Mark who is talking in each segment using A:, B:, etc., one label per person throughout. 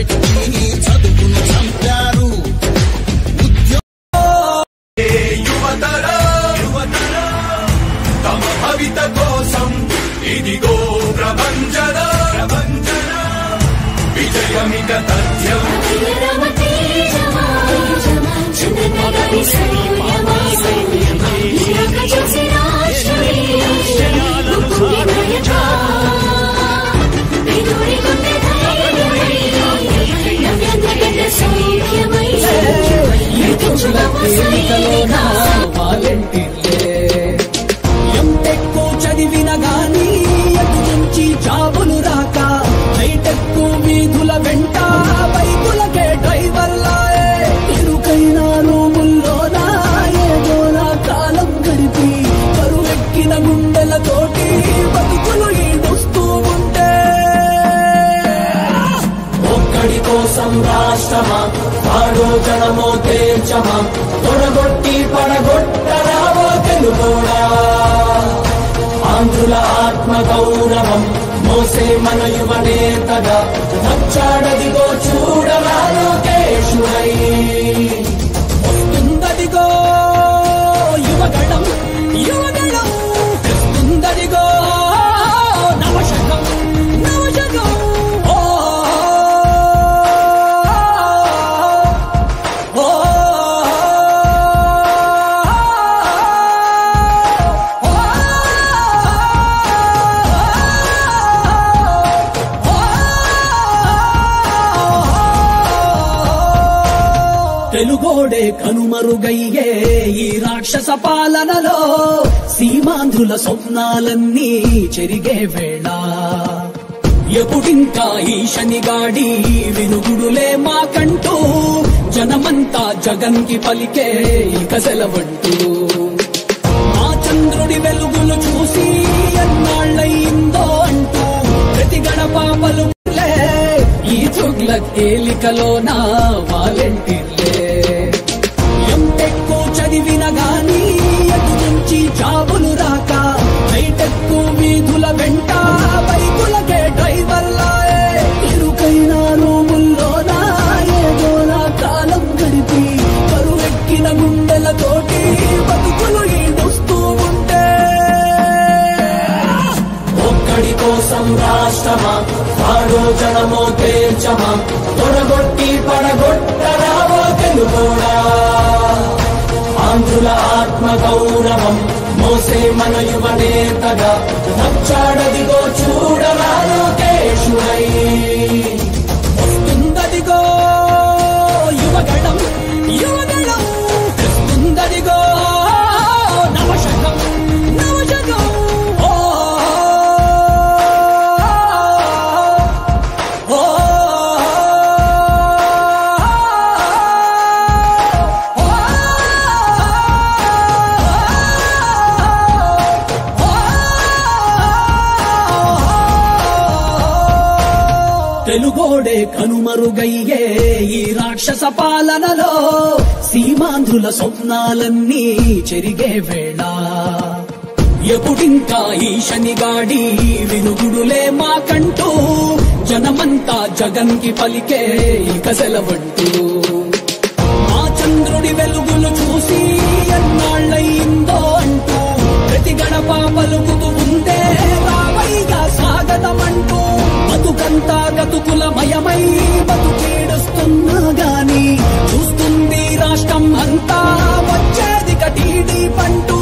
A: పెట్టి చదువును చంపారు. తమ భవిత కోసం ఇదిగో ప్రభంజన విజయమిక తథ్యం.
B: ఎంటెక్కు చదివిన గాని ఎటు నుంచి జాబులు రాక హైటెక్కు వీధుల వెంట బైకులకే డ్రైవర్లాయే. ఇరుకైన రూముల్లోనా ఏదోనా కాలం గడిపి కరువెక్కిన గుండెలతోటి బతుకులు ఈడుస్తూ ఉంటే ఒక్కడి కోసం రాష్ట్రమా వాడో జనమో తేల్చమా తొడగొట్టి పడగొట్టరావో తెలుగోడా. ఆంధ్రుల ఆత్మ గౌరవం మోసే మన యువ నేతగా వచ్చాడదిగో చూడరా లోకేశుడై. వస్తుందదిగో యువగణం యువగణం తెస్తుందదిగో నవశకం నవశకం. తెలుగోడే కనుమరుగయ్యే ఈ రాక్షస పాలనలో సీమాంధ్రుల స్వప్నాలన్నీ చెరిగే వేళ. ఎప్పుడింకా ఈ శనిగాడి వినుగుడులే మాకంటూ జనమంతా జగన్ కి పలికే ఇక సెలవంటూ. మా చంద్రుడి వెలుగులు చూసి ఎన్నాళ్ళయిందో అంటూ ప్రతి గడప పలుకులే ఈ తుగ్లక్ ఏలికలోన వాలంటీర్లే. ఎంటెక్కు చదివిన గాని ఎటు నుంచి జాబులు రాక హైటెక్కు వీధుల వెంట బైకులకే డ్రైవర్లాయే. ఇరుకైన రూముల్లోనా ఏదోనా కాలం గడిపి కరువెక్కిన గుండెలతోటి బతుకులు ఈడుస్తూ ఉంటే ఒక్కడి కోసం రాష్ట్రమా వాడో జనమో తేల్చమా తొడగొట్టి పడగొట్టరావో తెలుగోడా. ఆంధ్రుల ఆత్మ గౌరవం మోసే మన యువ నేతగా వచ్చాడదిగో చూడరా లోకేశుడై. వస్తుందదిగో యువగణం యువగణం తెస్తుందదిగో నవశకం నవశకం. తెలుగోడే కనుమరుగయ్యే ఈ రాక్షస పాలనలో సీమాంధ్రుల స్వప్నాలన్నీ చెరిగే వేళ. ఎప్పుడింకా ఈ శనిగాడి వినుగుడులే మాకంటూ జనమంతా జగన్ కి పలికే ఇక సెలవంటూ. మా చంద్రుడి వెలుగులు చూసి ఎన్నాళ్ళయిందో అంటూ ప్రతి గడప పలుకుతూ ఉందే రావైగా స్వాగతమంటూ. బతుకంతా గతుకులమయమై బతుకీడుస్తున్నా గాని చూస్తుంది రాష్ట్రం అంతా వచ్చేది కటీడీ పంటూ.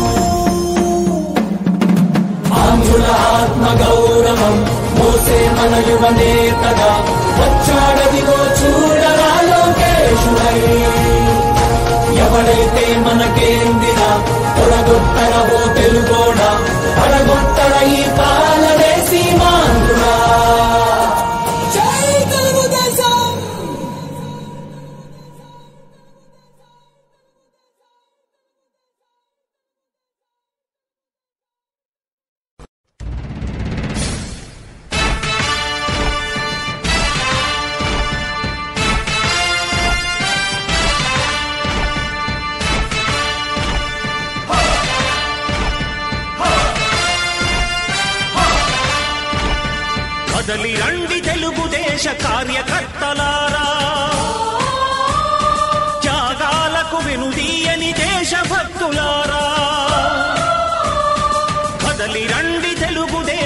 B: ఆంధ్రుల ఆత్మ గౌరవం మోసే మన యువ నేతగా వచ్చాడదిగో చూడరా లోకేశుడై. ఎవడైతే మనకేందిరా తొడగొట్టరవో తెలుగోడా పడగొట్టర ఈ పాలనే సీమాంధ్రుడా.
C: కదలి రండి తెలుగుదేశ కార్యకర్తలారా,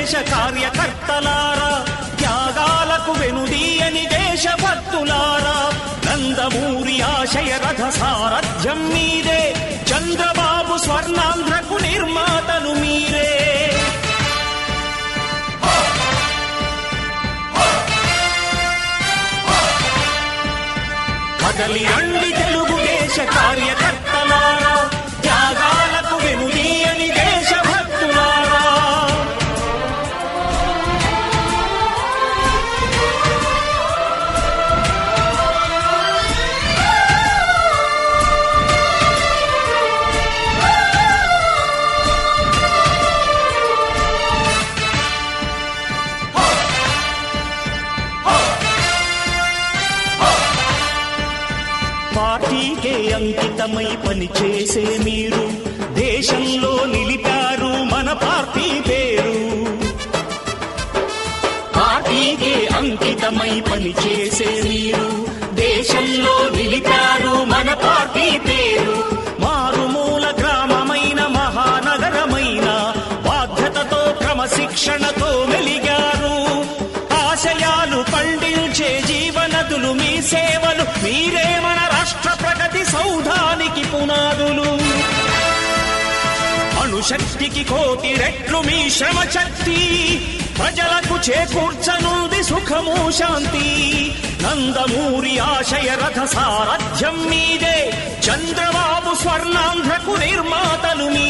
C: దేశ కార్యకర్తలారా, త్యాగాలకు వెనుదీయని దేశభక్తులారా, నందమూరి ఆశయ రథ సారథ్యం మీదే, చంద్రబాబు స్వర్ణాంధ్రకు నిర్మాతలు మీరే. కదలి రండి తెలుగుదేశ కార్యకర్తలారా, త్యాగాలకు వెనుదీయని దేశభక్తులారా. పార్టీకే అంకితమై పనిచేసే మీరు దేశంలో నిలిపారు మన పార్టీ పేరు. పార్టీకే అంకితమై పనిచేసే మీరు దేశంలో నిలిపారు మన పార్టీ పేరు. మారుమూల గ్రామమైన మహానగరమైన బాధ్యతతో క్రమశిక్షణతో మెలిగారు. ఆశయాలు పండించే జీవనదులు మీ సేవలు, మీరే మన రాష్ట్ర ప్రగతి సౌధానికి పునాదులు. అణుశక్తికి కోటి రెట్లు మీ శ్రమ శక్తి, ప్రజలకు చేకూర్చనుంది సుఖము శాంతి. నందమూరి ఆశయ రథ సారథ్యం మీదే, చంద్రబాబు స్వర్ణాంధ్రకు నిర్మాతలు మీ